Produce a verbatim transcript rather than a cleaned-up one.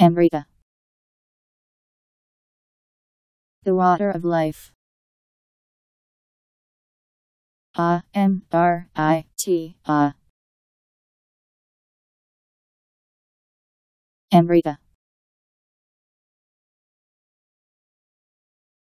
Amrita. The water of life. A M R I T A. Amrita.